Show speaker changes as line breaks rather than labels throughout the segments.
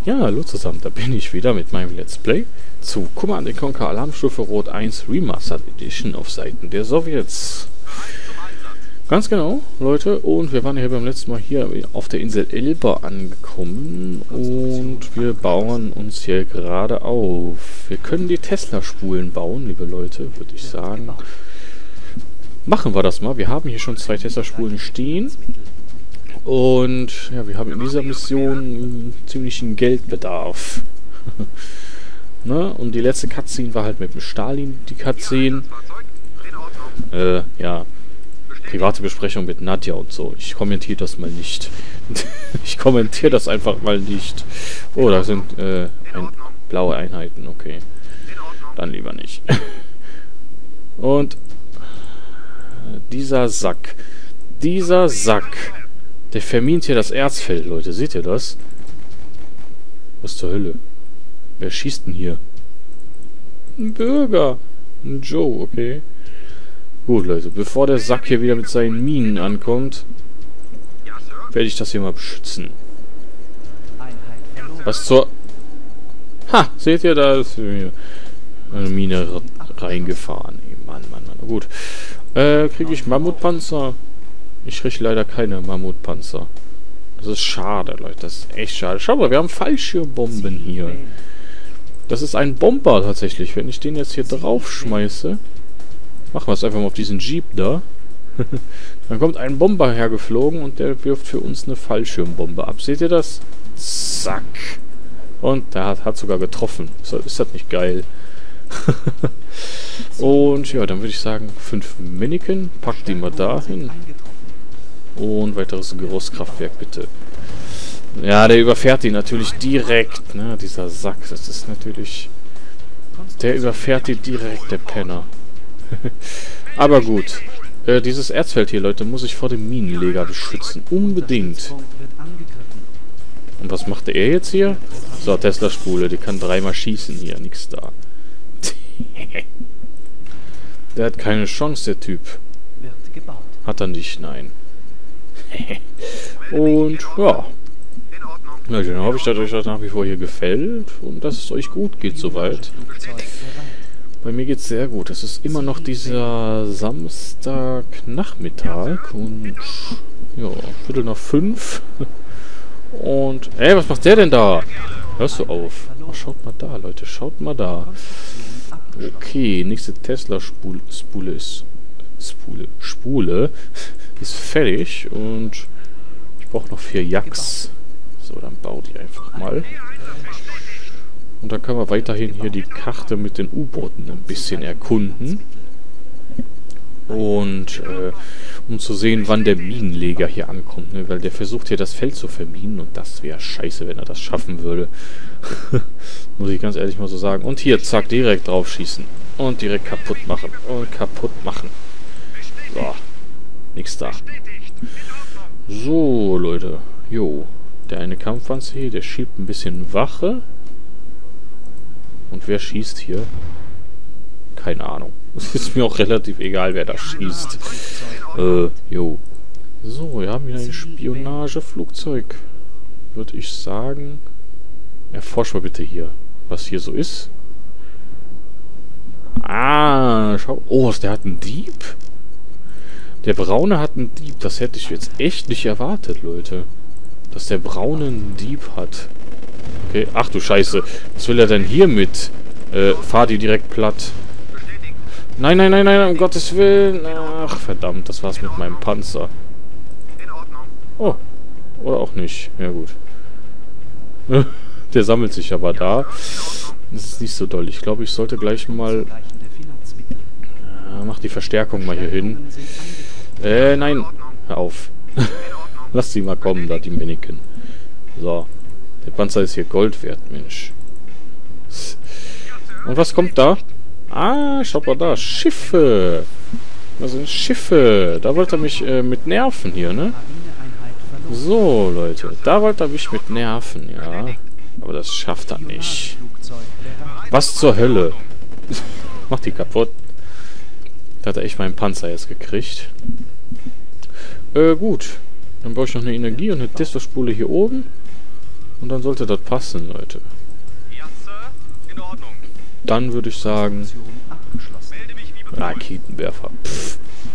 Ja, hallo zusammen, da bin ich wieder mit meinem Let's Play zu Command & Conquer Alarmstufe Rot 1 Remastered Edition auf Seiten der Sowjets. Ganz genau, Leute, und wir waren ja beim letzten Mal hier auf der Insel Elba angekommen und wir bauen uns hier gerade auf. Wir können die Tesla-Spulen bauen, liebe Leute, würde ich sagen. Machen wir das mal, wir haben hier schon 2 Tesla-Spulen stehen. Und ja, wir haben in dieser Mission ziemlichen Geldbedarf. Ne? Und die letzte Cutscene war halt mit dem Stalin, die Cutscene. Ja, private Besprechung mit Nadja und so. Ich kommentiere das mal nicht. Ich kommentiere das einfach mal nicht. Oh, da sind blaue Einheiten, okay. Dann lieber nicht. Und dieser Sack. Der vermint hier das Erzfeld, Leute. Seht ihr das? Was zur Hölle? Wer schießt denn hier? Ein Bürger. Ein Joe, okay. Gut, Leute. Bevor der Sack hier wieder mit seinen Minen ankommt, werde ich das hier mal beschützen. Was zur... Ha! Seht ihr, da ist eine Mine reingefahren. Mann. Gut. Kriege ich Mammutpanzer? Ich kriege leider keine Mammutpanzer. Das ist schade, Leute. Das ist echt schade. Schau mal, wir haben Fallschirmbomben hier. Das ist ein Bomber tatsächlich. Wenn ich den jetzt hier drauf schmeiße, machen wir es einfach mal auf diesen Jeep da. Dann kommt ein Bomber hergeflogen und der wirft für uns eine Fallschirmbombe ab. Seht ihr das? Zack. Und der hat sogar getroffen. Ist das nicht geil? Und ja, dann würde ich sagen, 5 Miniken. Pack die mal dahin. Und weiteres Großkraftwerk, bitte. Ja, der überfährt die natürlich direkt, ne? Dieser Sack, das ist natürlich... Der überfährt die direkt, der Penner. Aber gut. Dieses Erzfeld hier, Leute, muss ich vor dem Minenleger beschützen. Unbedingt. Und was macht er jetzt hier? So, Tesla-Spule, die kann 3-mal schießen hier. Nix da. Der hat keine Chance, der Typ. Hat er nicht, nein. Und ja. Na, dann hoffe ich, dass euch das nach wie vor hier gefällt und dass es euch gut geht soweit. Bei mir geht es sehr gut. Es ist immer noch dieser Samstagnachmittag und ja, Viertel nach 5. Und ey, was macht der denn da? Hörst du auf? Oh, schaut mal da, Leute, schaut mal da. Okay, nächste Tesla-Spule ist fertig und ich brauche noch 4 Jacks. So, dann bau die einfach mal. Und dann können wir weiterhin hier die Karte mit den U-Booten ein bisschen erkunden. Und um zu sehen, wann der Minenleger hier ankommt, ne? Weil der versucht hier das Feld zu verminen und das wäre scheiße, wenn er das schaffen würde. Muss ich ganz ehrlich mal so sagen. Und hier, zack, direkt drauf schießen. Und direkt kaputt machen. Und kaputt machen. So. Nix da. So, Leute. Jo. Der eine Kampfpanzer hier, der schiebt ein bisschen Wache. Und wer schießt hier? Keine Ahnung. Es ist mir auch relativ egal, wer da schießt. Jo. So, wir haben hier ein Spionageflugzeug. Würde ich sagen. Erforsch mal bitte hier, was hier so ist. Ah, schau. Oh, der hat einen Dieb. Der Braune hat einen Dieb. Das hätte ich jetzt echt nicht erwartet, Leute. Dass der Braune einen Dieb hat. Okay, ach du Scheiße. Was will er denn hier mit? Fahr die direkt platt. Nein, um Gottes Willen. Ach, verdammt, das war's mit meinem Panzer. Oh, oder auch nicht. Ja, gut. Der sammelt sich aber da. Das ist nicht so doll. Ich glaube, ich sollte gleich mal... mach die Verstärkung mal hier hin. Nein. Hör auf. Lass sie mal kommen, da die Miniken. So. Der Panzer ist hier Gold wert, Mensch. Und was kommt da? Ah, schaut mal da. Schiffe. Das sind Schiffe. Da wollte er mich mit nerven hier, ne? So, Leute. Da wollte er mich mit nerven, ja. Aber das schafft er nicht. Was zur Hölle? Mach die kaputt. Da hat er echt meinen Panzer jetzt gekriegt. Gut. Dann brauche ich noch eine Energie und eine Tesla-Spule hier oben. Und dann sollte das passen, Leute. Dann würde ich sagen... Raketenwerfer. Pff.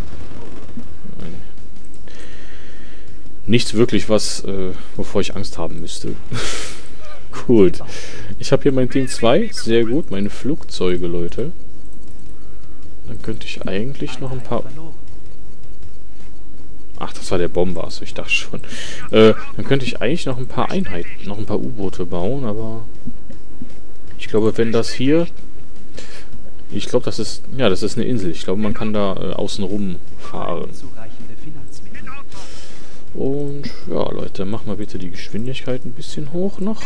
Nichts wirklich, wovor ich Angst haben müsste. Gut. Ich habe hier mein Team 2. Sehr gut. Meine Flugzeuge, Leute. Dann könnte ich eigentlich noch ein paar... Ach, das war der Bomber. Also ich dachte schon. Dann könnte ich eigentlich noch ein paar Einheiten, noch ein paar U-Boote bauen, aber... Ich glaube, wenn das hier... Ich glaube, das ist... Ja, das ist eine Insel. Ich glaube, man kann da außen rum fahren. Und ja, Leute, mach mal bitte die Geschwindigkeit ein bisschen hoch noch.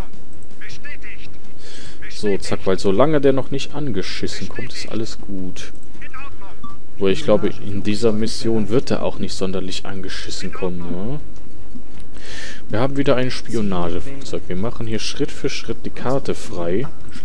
So, zack, weil solange der noch nicht angeschissen kommt, ist alles gut. Wo ich glaube, in dieser Mission wird er auch nicht sonderlich angeschissen kommen. Ne? Wir haben wieder ein Spionageflugzeug. Wir machen hier Schritt für Schritt die Karte frei.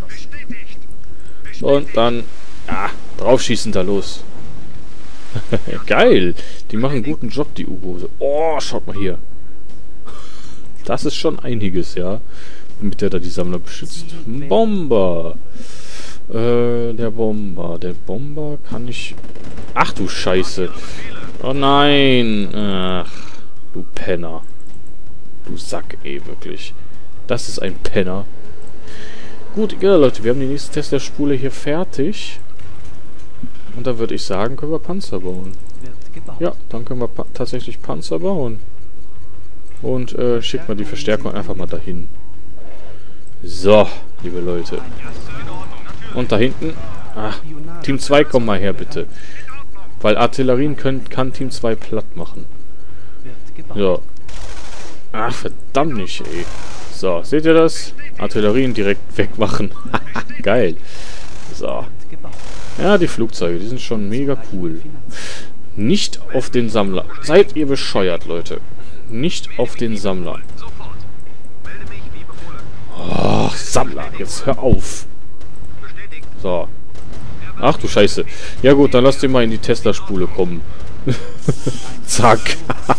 Und dann... Ah, draufschießen da los. Geil! Die machen einen guten Job, die U-Boote. Oh, schaut mal hier. Das ist schon einiges, ja. Damit der da die Sammler beschützt. Bomber! Der Bomber. Der Bomber kann ich... Ach du Scheiße. Oh nein. Ach, du Penner. Du Sack, ey, wirklich. Das ist ein Penner. Gut, ja, Leute, wir haben die nächste Tesla-Spule hier fertig. Und da würde ich sagen, können wir Panzer bauen. Ja, dann können wir tatsächlich Panzer bauen. Und schickt mal die Verstärkung einfach mal dahin. So, liebe Leute. Und da hinten... Ach, Team 2, komm mal her, bitte. Weil Artillerien kann Team 2 platt machen. So. Ach, verdammt nicht, ey. So, seht ihr das? Artillerien direkt wegmachen. Geil. So. Ja, die Flugzeuge, die sind schon mega cool. Nicht auf den Sammler. Seid ihr bescheuert, Leute. Nicht auf den Sammler. Oh, Sammler, jetzt hör auf. So. Ach du Scheiße. Ja gut, dann lasst ihr mal in die Tesla-Spule kommen. Zack.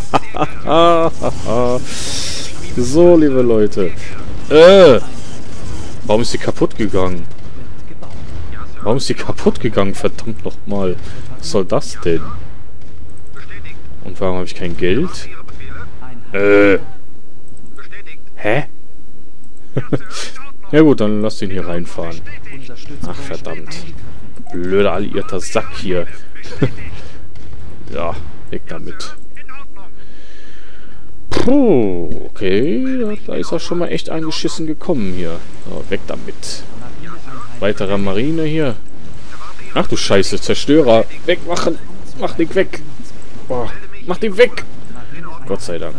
So, liebe Leute. Warum ist die kaputt gegangen? Warum ist die kaputt gegangen? Verdammt nochmal. Was soll das denn? Und warum habe ich kein Geld? Hä? Ja gut, dann lasst ihn hier reinfahren. Ach, verdammt. Blöder alliierter Sack hier. Ja, weg damit. Puh, okay. Da ist er schon mal echt angeschissen gekommen hier. So, weg damit. Weiterer Marine hier. Ach du Scheiße, Zerstörer. Wegmachen. Mach den weg. Oh, mach den weg. Gott sei Dank.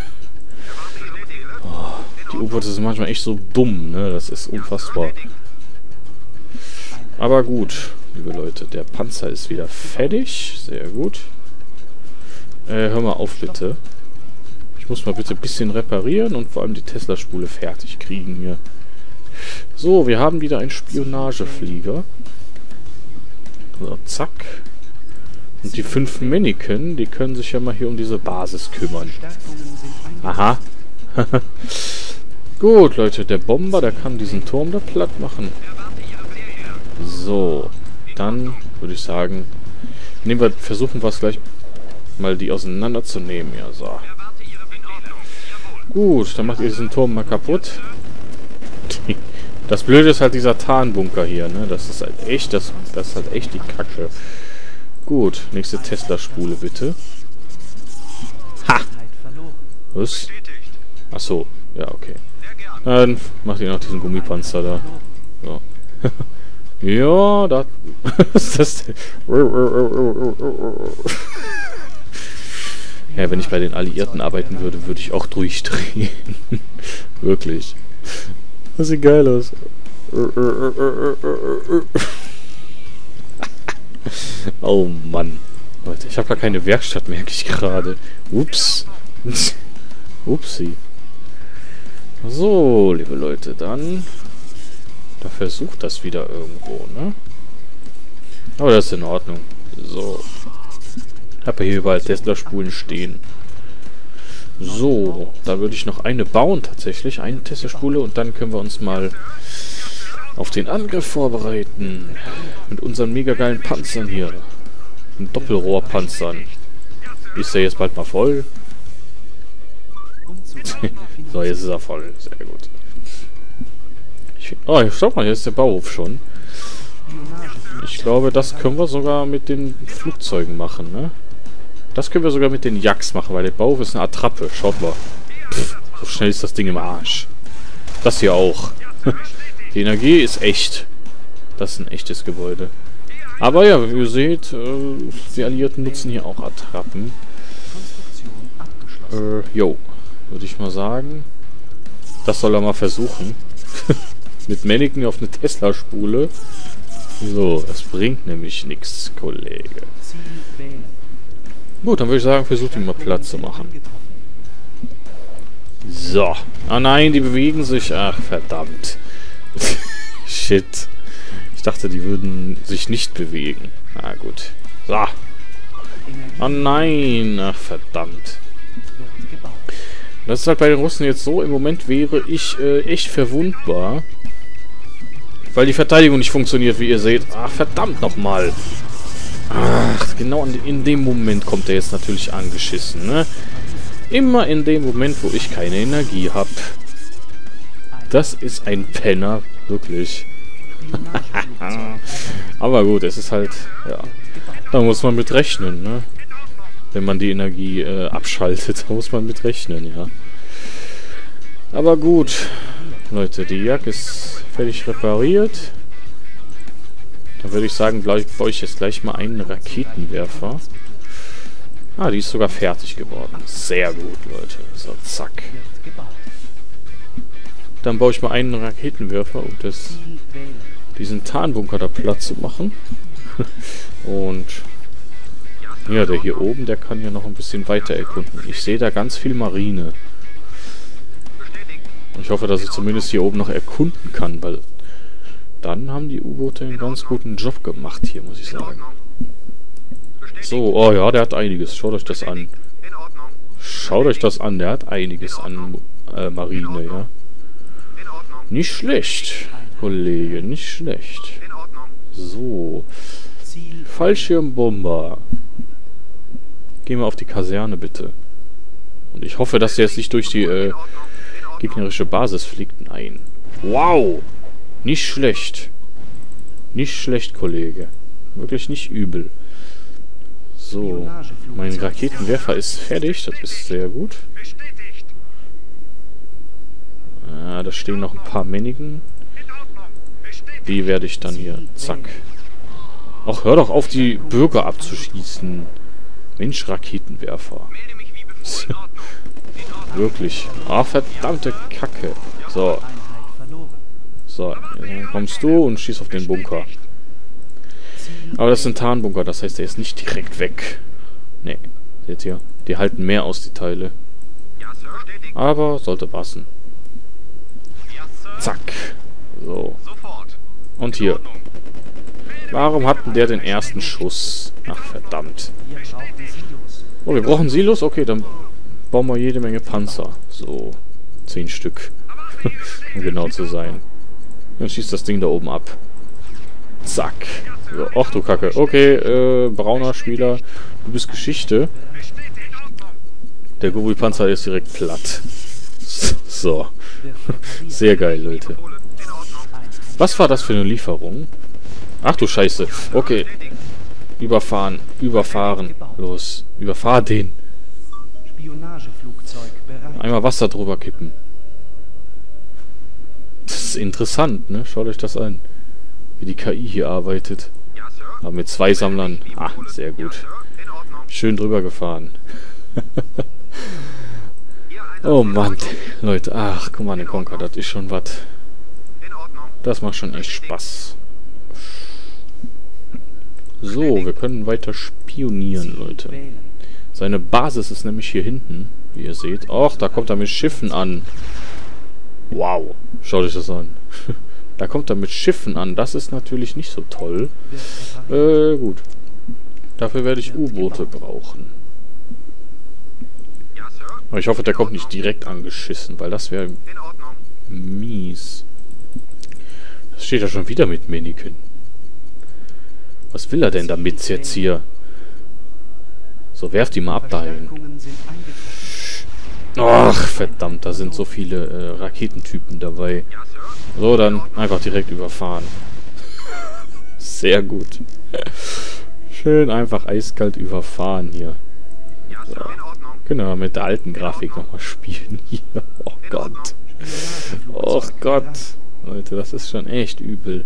Oh, die U-Boote sind manchmal echt so dumm, ne? Das ist unfassbar. Aber gut, liebe Leute. Der Panzer ist wieder fertig. Sehr gut. Hör mal auf, bitte. Ich muss mal bitte ein bisschen reparieren und vor allem die Tesla-Spule fertig kriegen hier. So, wir haben wieder einen Spionageflieger. So, zack. Und die 5 Mannequin, die können sich ja mal hier um diese Basis kümmern. Aha. Gut, Leute, der Bomber, der kann diesen Turm da platt machen. So, dann würde ich sagen, versuchen wir es gleich mal die auseinanderzunehmen. Ja, so. Gut, dann macht ihr diesen Turm mal kaputt. Das Blöde ist halt dieser Tarnbunker hier, ne? Das ist halt echt, das ist halt echt die Kacke. Gut, nächste Tesla-Spule bitte. Ha! Was? Ach so, ja, okay. Dann macht ihr noch diesen Gummipanzer da. So. Ja, da... Was ist das denn? Ja, wenn ich bei den Alliierten arbeiten würde, würde ich auch durchdrehen. Wirklich. Das sieht geil aus. Oh Mann. Leute, ich habe gar keine Werkstatt, merke ich gerade. Ups. Upsi. So, liebe Leute, dann... Da versucht das wieder irgendwo, ne? Aber das ist in Ordnung. So. Ich habe hier überall Tesla-Spulen stehen. So, da würde ich noch eine bauen tatsächlich, eine Tesla-Spule, und dann können wir uns mal auf den Angriff vorbereiten. Mit unseren mega geilen Panzern hier. Mit Doppelrohrpanzern. Ist der jetzt bald mal voll? So, jetzt ist er voll. Sehr gut. Oh, schau mal, hier ist der Bauhof schon. Ich glaube, das können wir sogar mit den Flugzeugen machen, ne? Das können wir sogar mit den Jacks machen, weil der Bauhof ist eine Attrappe. Schaut mal. Pff, so schnell ist das Ding im Arsch. Das hier auch. Die Energie ist echt. Das ist ein echtes Gebäude. Aber ja, wie ihr seht, die Alliierten nutzen hier auch Attrappen. Jo, würde ich mal sagen. Das soll er mal versuchen. Mit Mannequin auf eine Tesla-Spule. So, es bringt nämlich nichts, Kollege. Gut, dann würde ich sagen, versucht ihn mal platt zu machen. So. Ah nein, die bewegen sich. Ach, verdammt. Shit. Ich dachte, die würden sich nicht bewegen. Na gut. So. Ah nein. Ach, verdammt. Das ist halt bei den Russen jetzt so. Im Moment wäre ich echt verwundbar. Weil die Verteidigung nicht funktioniert, wie ihr seht. Ach, verdammt nochmal. Ach, genau in dem Moment kommt er jetzt natürlich angeschissen, ne? Immer in dem Moment, wo ich keine Energie habe. Das ist ein Penner, wirklich. Aber gut, es ist halt, ja. Da muss man mit rechnen, ne? Wenn man die Energie abschaltet, da muss man mit rechnen, ja. Aber gut, Leute, die Jagd ist fertig repariert. Dann würde ich sagen, baue ich jetzt gleich mal einen Raketenwerfer. Ah, die ist sogar fertig geworden. Sehr gut, Leute. So, zack. Dann baue ich mal einen Raketenwerfer, um diesen Tarnbunker da platt zu machen. Und ja, der hier oben, der kann ja noch ein bisschen weiter erkunden. Ich sehe da ganz viel Marine. Ich hoffe, dass ich zumindest hier oben noch erkunden kann, weil dann haben die U-Boote einen ganz guten Job gemacht hier, muss ich sagen. So, oh ja, der hat einiges. Schaut euch das an. Schaut euch das an, der hat einiges an Marine, ja. Nicht schlecht, Kollege, nicht schlecht. So. Fallschirmbomber. Gehen wir auf die Kaserne, bitte. Und ich hoffe, dass der jetzt nicht durch die gegnerische Basis fliegt. Nein. Wow! Nicht schlecht. Nicht schlecht, Kollege. Wirklich nicht übel. So. Mein Raketenwerfer ist fertig. Das ist sehr gut. Ah, da stehen noch ein paar Männchen. Die werde ich dann hier... Zack. Ach, hör doch auf, die Bürger abzuschießen. Mensch, Raketenwerfer. Wirklich. Ach, verdammte Kacke. So. So, dann kommst du und schießt auf den Bunker. Aber das ist ein Tarnbunker, das heißt, der ist nicht direkt weg. Nee, seht ihr? Die halten mehr aus, die Teile. Aber sollte passen. Zack. So. Und hier. Warum hatten der den ersten Schuss? Ach, verdammt. Oh, wir brauchen Silos? Okay, dann bauen wir jede Menge Panzer. So, 10 Stück. Um genau zu sein. Dann schießt das Ding da oben ab. Zack. So, ach du Kacke. Okay, brauner Spieler. Du bist Geschichte. Der Gobi-Panzer ist direkt platt. So. Sehr geil, Leute. Was war das für eine Lieferung? Ach du Scheiße. Okay. Überfahren. Überfahren. Los. Überfahr den. Einmal Wasser drüber kippen. Das ist interessant, ne? Schaut euch das an. Wie die KI hier arbeitet. Aber mit 2 Sammlern. Ah, sehr gut. Schön drüber gefahren. Oh Mann, Leute. Ach, guck mal, den Conker, das ist schon was. Das macht schon echt Spaß. So, wir können weiter spionieren, Leute. Seine Basis ist nämlich hier hinten, wie ihr seht. Och, da kommt er mit Schiffen an. Wow, schaut euch das an. Da kommt er mit Schiffen an. Das ist natürlich nicht so toll. Gut. Dafür werde ich U-Boote brauchen. Aber ich hoffe, der kommt nicht direkt angeschissen, weil das wäre mies. Das steht ja schon wieder mit Mannequin. Was will er denn damit jetzt hier? So, werft die mal ab dahin. Ach, verdammt, da sind so viele Raketentypen dabei. So, dann einfach direkt überfahren. Sehr gut. Schön einfach eiskalt überfahren hier. So. Genau, mit der alten Grafik nochmal spielen hier. Oh Gott. Oh Gott. Leute, das ist schon echt übel.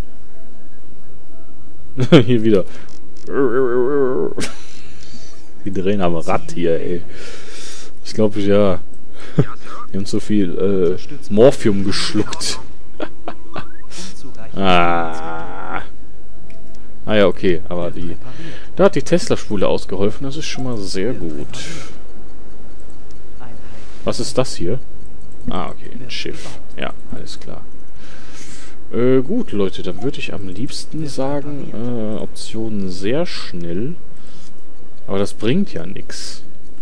Hier wieder. Die drehen am Rad hier, ey. Ich glaube, ja. Die haben zu viel Morphium geschluckt. Ah ja, okay. Aber da hat die Tesla-Spule ausgeholfen. Das ist schon mal sehr gut. Was ist das hier? Ah, okay. Ein Schiff. Ja, alles klar. Gut, Leute. Dann würde ich am liebsten sagen, Option sehr schnell. Aber das bringt ja nichts.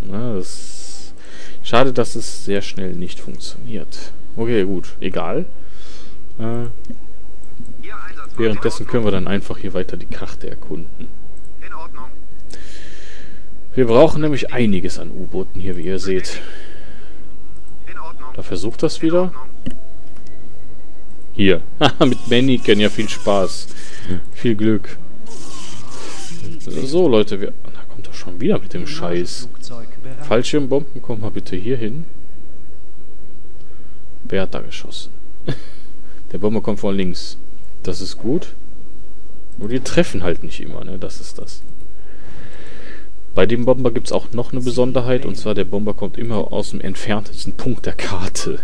Schade, dass es sehr schnell nicht funktioniert. Okay, gut. Egal. Währenddessen können wir dann einfach hier weiter die Karte erkunden. Wir brauchen nämlich einiges an U-Booten hier, wie ihr seht. Da versucht das wieder. Hier. Mit Mannequin, ja, viel Spaß. Viel Glück. So, Leute, da kommt doch schon wieder mit dem Scheiß. Fallschirmbomben, kommt mal bitte hier hin. Wer hat da geschossen? Der Bomber kommt von links. Das ist gut. Nur die treffen halt nicht immer, ne? Das ist das. Bei dem Bomber gibt es auch noch eine Besonderheit, und zwar der Bomber kommt immer aus dem entferntesten Punkt der Karte.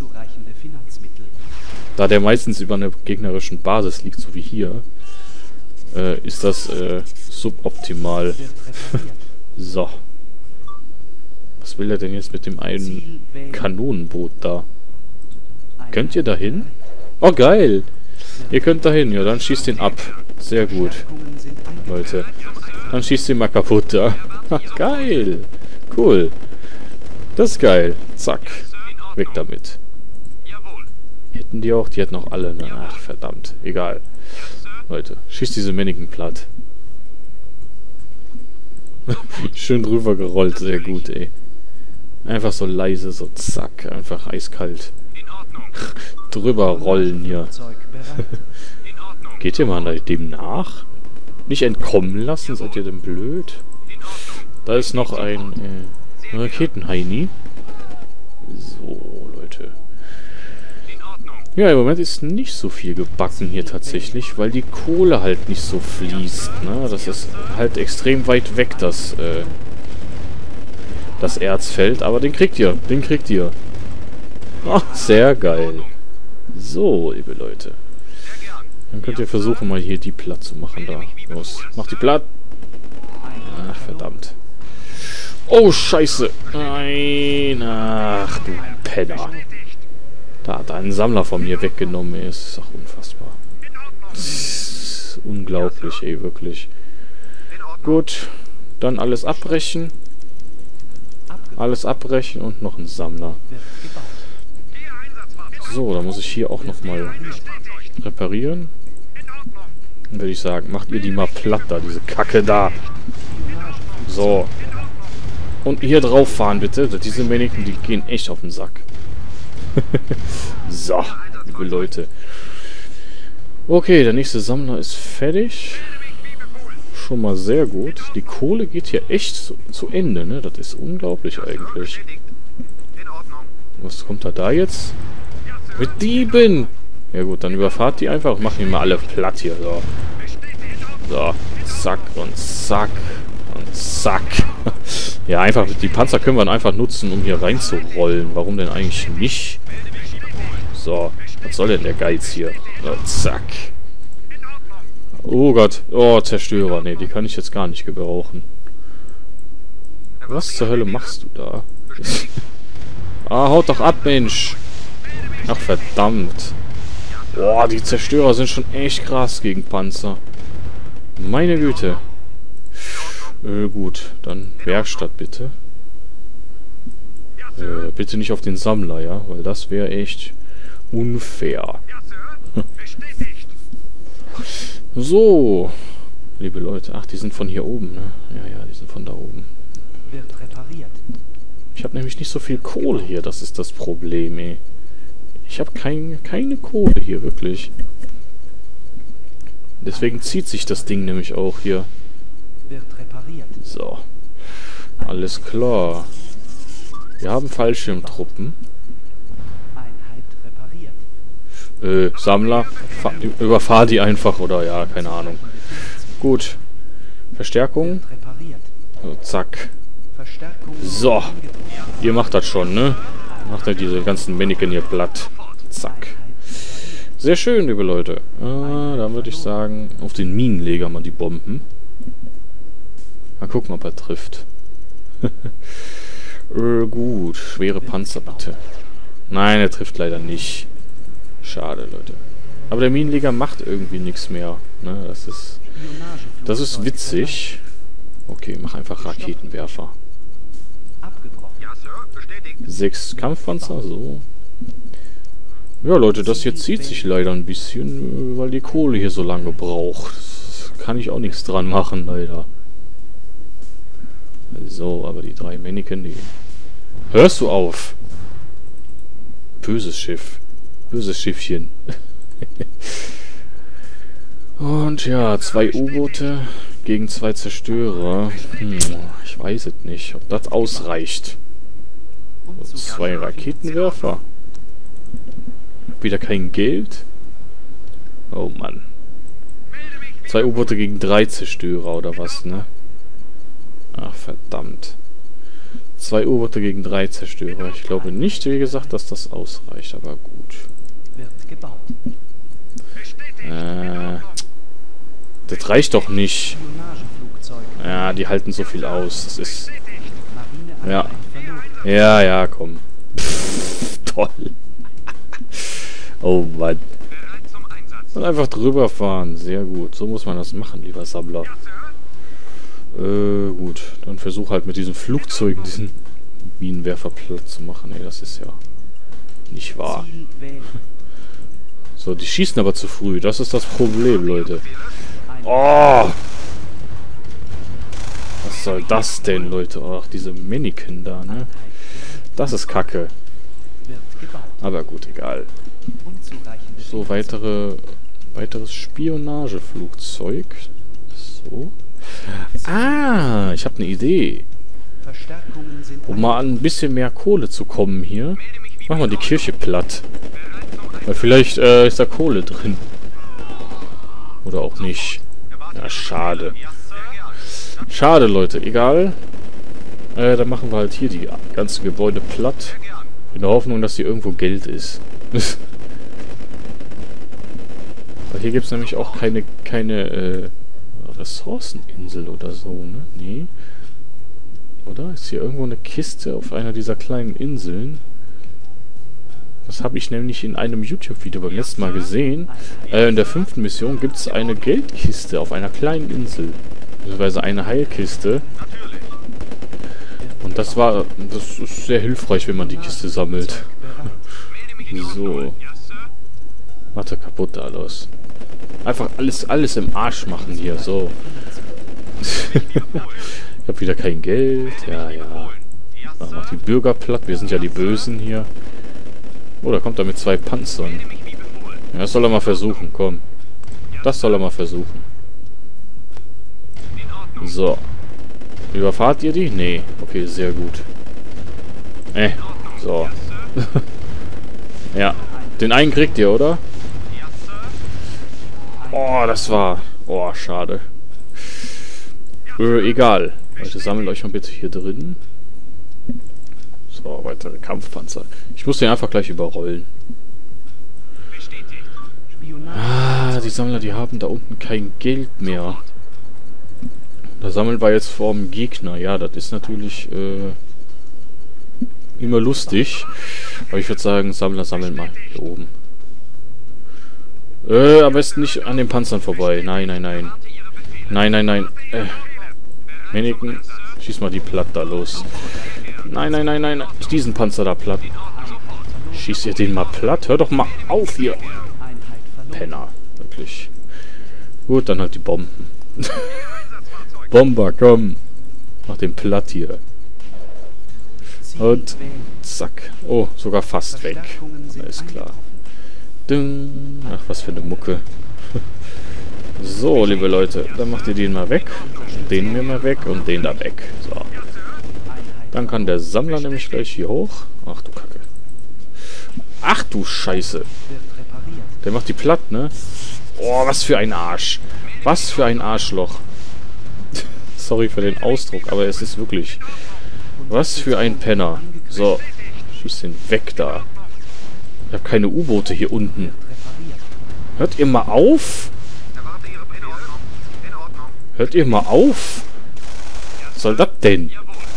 Da der meistens über einer gegnerischen Basis liegt, so wie hier, ist das suboptimal. So. Was will er denn jetzt mit dem einen Kanonenboot da? Könnt ihr da hin? Oh, geil! Ihr könnt da hin, ja, dann schießt den ab. Sehr gut. Leute. Dann schießt den mal kaputt da. Geil! Cool. Das ist geil. Zack. Weg damit. Hätten die auch? Die hätten auch alle, ne? Ach, verdammt. Egal. Leute, schießt diese Mannequin platt. Schön drüber gerollt. Sehr gut, ey. Einfach so leise, so zack. Einfach eiskalt. Drüber rollen hier. Geht ihr mal dem nach? Nicht entkommen lassen? Seid ihr denn blöd? Da ist noch ein Raketenheini. So, Leute. Ja, im Moment ist nicht so viel gebacken hier tatsächlich, weil die Kohle halt nicht so fließt. Ne? Das ist halt extrem weit weg, das Erzfeld. Aber den kriegt ihr. Den kriegt ihr. Ach, sehr geil. So, liebe Leute. Dann könnt ihr versuchen, mal hier die platt zu machen. Da. Los. Macht die platt. Ach, verdammt. Oh, scheiße. Nein. Ach, du Penner. Da hat ein Sammler von mir weggenommen. Ey. Das ist auch unfassbar. Das ist unglaublich, ey, wirklich. Gut. Dann alles abbrechen. Alles abbrechen und noch ein Sammler. So, da muss ich hier auch nochmal reparieren. Dann würde ich sagen, macht ihr die mal platt da, diese Kacke da. So. Und hier drauf fahren, bitte. Diese Mannequin, die gehen echt auf den Sack. So, liebe Leute. Okay, der nächste Sammler ist fertig. Schon mal sehr gut. Die Kohle geht hier echt zu Ende, ne? Das ist unglaublich eigentlich. Was kommt da jetzt? Mit Dieben! Ja gut, dann überfahrt die einfach und machen die mal alle platt hier. So. So, zack und zack und zack. Ja, einfach, die Panzer können wir dann einfach nutzen, um hier reinzurollen. Warum denn eigentlich nicht? So, was soll denn der Geiz hier? So, zack. Oh Gott. Oh, Zerstörer. Ne, die kann ich jetzt gar nicht gebrauchen. Was zur Hölle machst du da? Ah, haut doch ab, Mensch. Ach, verdammt. Boah, die Zerstörer sind schon echt krass gegen Panzer. Meine Güte. Gut, dann Werkstatt bitte. Bitte nicht auf den Sammler, ja? Weil das wäre echt unfair. So, liebe Leute. Ach, die sind von hier oben, ne? Ja, die sind von da oben.
Wird repariert.
Ich habe nämlich nicht so viel Kohle hier. Das ist das Problem, ey. Ich habe keine Kohle hier, wirklich. Deswegen zieht sich das Ding nämlich auch hier.
Wird repariert.
So. Alles klar. Wir haben Fallschirmtruppen.
Einheit repariert.
Sammler. Überfahr die einfach, oder ja, keine Ahnung. Gut. Verstärkung.
Wird repariert.
So, zack.
Verstärkung.
So. Ihr macht das schon, ne? Macht ja diese ganzen Mannequin hier platt. Zack. Sehr schön, liebe Leute. Dann würde ich sagen, auf den Minenleger mal die Bomben. Mal gucken, ob er trifft. Gut. Schwere Panzer, bitte. Nein, er trifft leider nicht. Schade, Leute. Aber der Minenleger macht irgendwie nichts mehr. Ne? Das ist witzig. Okay, mach einfach Raketenwerfer. 6 Kampfpanzer, so. Ja, Leute, das hier zieht sich leider ein bisschen, weil die Kohle hier so lange braucht. Das kann ich auch nichts dran machen, leider. So, aber die 3 Mannequin, die... Hörst du auf? Böses Schiff. Böses Schiffchen. Und ja, 2 U-Boote gegen 2 Zerstörer. Ich weiß es nicht, ob das ausreicht. Und 2 Raketenwerfer. Wieder kein Geld. Oh Mann. 2 U-Boote gegen 3 Zerstörer oder was, ne? Ach, verdammt. 2 U-Boote gegen 3 Zerstörer. Ich glaube nicht, wie gesagt, dass das ausreicht, aber gut.
Wird gebaut.
Das reicht doch nicht.
Spionageflugzeug.
Ja, die halten so viel aus. Das ist...
Marineeinheit verloren.
Ja, komm. Pff, toll. Oh Mann. Und einfach drüber fahren. Sehr gut. So muss man das machen, lieber Sammler. Gut. Dann versuch halt mit diesen Flugzeugen diesen Minenwerfer platt zu machen. Ey, das ist ja nicht wahr.
Ziel wählen.
So, die schießen aber zu früh. Das ist das Problem, Leute. Oh! Was soll das denn, Leute? Ach, diese Mannequin da, ne? Das ist Kacke.
Wird gebaut.
Aber gut, egal.
Unzureichende
So, weiteres Spionageflugzeug. So. Ah, ich habe eine Idee.
Verstärkungen sind
Um mal an ein bisschen mehr Kohle zu kommen hier. Machen wir die Kirche platt. Weil vielleicht ist da Kohle drin. Oder auch nicht. Ja, schade. Schade, Leute. Egal. Dann machen wir halt hier die ganzen Gebäude platt. In der Hoffnung, dass hier irgendwo Geld ist. Weil hier gibt es nämlich auch keine Ressourceninsel oder so, ne? Nee. Oder? Ist hier irgendwo eine Kiste auf einer dieser kleinen Inseln? Das habe ich nämlich in einem YouTube-Video beim letzten Mal gesehen. In der 5. Mission gibt es eine Geldkiste auf einer kleinen Insel. Beziehungsweise eine Heilkiste. Und das ist sehr hilfreich, wenn man die Kiste sammelt. So. Warte, kaputt da los. Einfach alles im Arsch machen hier, so. Ich habe wieder kein Geld. Ja. Dann mach die Bürger platt. Wir sind ja die Bösen hier. Oh, da kommt er mit 2 Panzern. Ja, das soll er mal versuchen, komm. Das soll er mal versuchen. So. Überfahrt ihr die? Nee. Okay, sehr gut. So. Ja. Den einen kriegt ihr, oder? Oh, das war... Oh, schade. Egal. Leute, sammelt euch mal bitte hier drin. So, weitere Kampfpanzer. Ich muss den einfach gleich überrollen. Ah, die Sammler, die haben da unten kein Geld mehr. Da sammeln wir jetzt vorm Gegner. Ja, das ist natürlich immer lustig. Aber ich würde sagen, Sammler sammeln mal hier oben. Am besten nicht an den Panzern vorbei. Nein. Nein. Mannequin, schieß mal die platt da los. Nein, nein, nein, nein. Ist diesen Panzer da platt. Schießt ihr den mal platt? Hör doch mal auf hier. Penner. Wirklich. Gut, dann halt die Bomben. Bomber, komm. Mach den platt hier. Und zack. Oh, sogar fast weg. Alles klar. Ding. Ach, was für eine Mucke. So, liebe Leute. Dann macht ihr den mal weg. Den mir mal weg und den da weg. So. Dann kann der Sammler nämlich gleich hier hoch. Ach du Kacke. Ach du Scheiße. Der macht die platt, ne? Oh, was für ein Arsch. Was für ein Arschloch. Sorry für den Ausdruck, aber es ist wirklich... Was für ein Penner. So. Schieß den weg da. Ich habe keine U-Boote hier unten. Hört ihr mal auf? Hört ihr mal auf? Was soll das denn?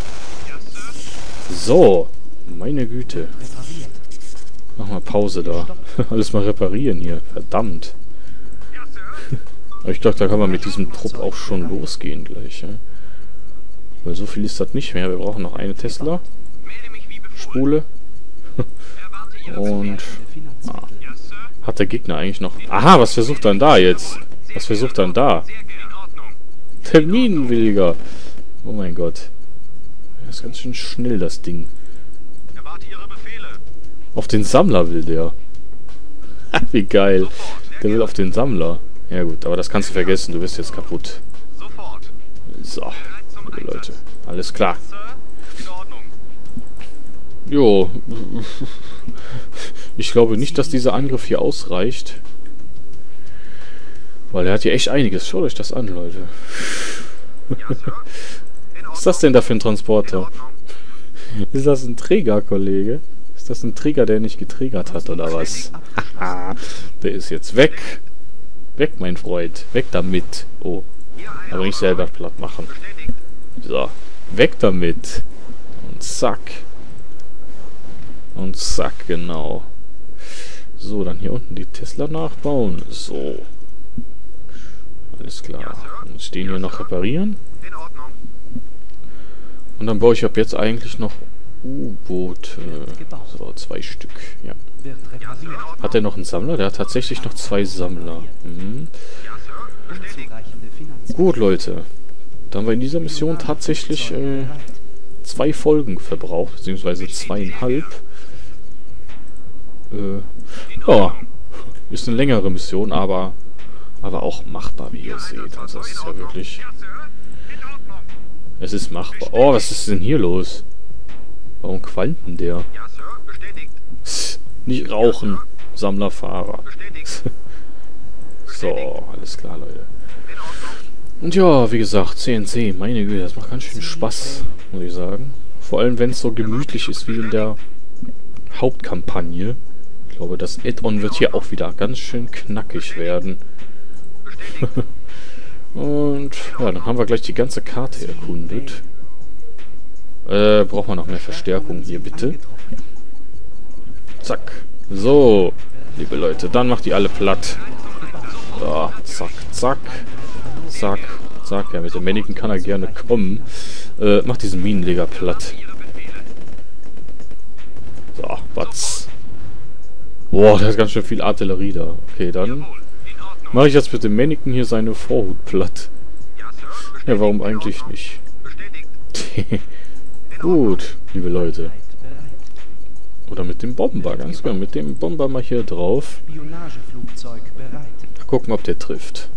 So. Meine Güte. Mach mal Pause da. Alles mal reparieren hier. Verdammt. Aber ich glaube, da kann man mit diesem Trupp auch schon losgehen gleich. Ja? Weil so viel ist das nicht mehr. Wir brauchen noch eine Tesla. Spule. Und... hat der Gegner eigentlich noch... Aha, was versucht dann da jetzt? Was versucht dann da? Der Minenwilliger. Oh mein Gott. Das ist ganz schön schnell, das Ding. Auf den Sammler will der. Wie geil. Der will auf den Sammler. Ja gut, aber das kannst du vergessen. Du bist jetzt kaputt. So, liebe Leute. Alles klar. Jo. Ich glaube nicht, dass dieser Angriff hier ausreicht. Weil er hat hier echt einiges. Schaut euch das an, Leute. Was ist das denn da für ein Transporter? Ist das ein Träger, Kollege? Ist das ein Träger, der nicht getriggert hat, oder was? Der ist jetzt weg. Weg, mein Freund. Weg damit. Oh. Aber nicht selber platt machen. So. Weg damit. Und zack. Und zack, genau. So, dann hier unten die Tesla nachbauen. So. Alles klar. Und stehen hier noch reparieren. Und dann baue ich ab jetzt eigentlich noch U-Boote. So, 2 Stück. Ja. Hat er noch einen Sammler? Der hat tatsächlich noch 2 Sammler. Mhm. Gut, Leute. Da haben wir in dieser Mission tatsächlich 2 Folgen verbraucht, beziehungsweise 2,5. Ja, ist eine längere Mission, aber auch machbar, wie ihr seht. Also das ist ja wirklich... Es ist machbar. Oh, was ist denn hier los? Warum qualmt denn der? Nicht rauchen, Sammlerfahrer. So, alles klar, Leute. Und ja, wie gesagt, CNC, meine Güte, das macht ganz schön Spaß, muss ich sagen. Vor allem, wenn es so gemütlich ist wie in der Hauptkampagne. Ich glaube, das Add-on wird hier auch wieder ganz schön knackig werden. Und ja, dann haben wir gleich die ganze Karte erkundet. Braucht man noch mehr Verstärkung hier, bitte. Zack. So, liebe Leute, dann macht die alle platt. So, zack, zack. Zack, zack. Ja, mit dem Mannequin kann er gerne kommen. Macht diesen Minenleger platt. So, was? Boah, der hat ganz schön viel Artillerie da. Okay, dann mache ich jetzt mit dem Mannequin hier seine Vorhut platt. Ja, warum eigentlich nicht? Gut, liebe Leute. Oder mit dem Bomber, ganz genau. Mit dem Bomber mal hier drauf. Gucken, ob der trifft.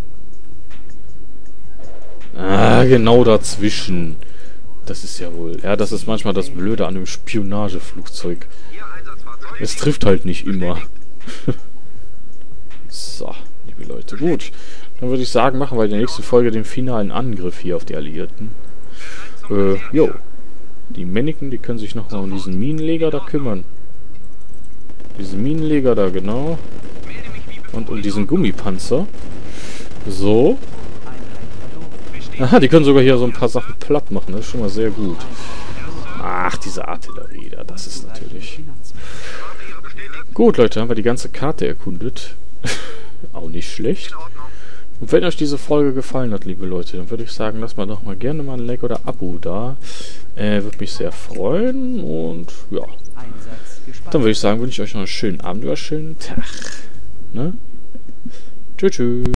Ah, genau dazwischen. Das ist ja wohl... Ja, das ist manchmal das Blöde an dem Spionageflugzeug. Es trifft halt nicht immer. So, liebe Leute. Gut, dann würde ich sagen, machen wir in der nächsten Folge den finalen Angriff hier auf die Alliierten. Jo. Die Mannequin, die können sich nochmal um diesen Minenleger da kümmern. Diesen Minenleger da, genau. Und um diesen Gummipanzer. So. Aha, die können sogar hier so ein paar Sachen platt machen. Das ist schon mal sehr gut. Ach, diese Artillerie da, das ist natürlich... Gut, Leute, haben wir die ganze Karte erkundet. Auch nicht schlecht. Und wenn euch diese Folge gefallen hat, liebe Leute, dann würde ich sagen, lasst mal doch mal gerne mal ein Like oder Abo da. Würde mich sehr freuen. Und ja, dann würde ich sagen, wünsche ich euch noch einen schönen Abend oder einen schönen Tag. Ne? Tschüss.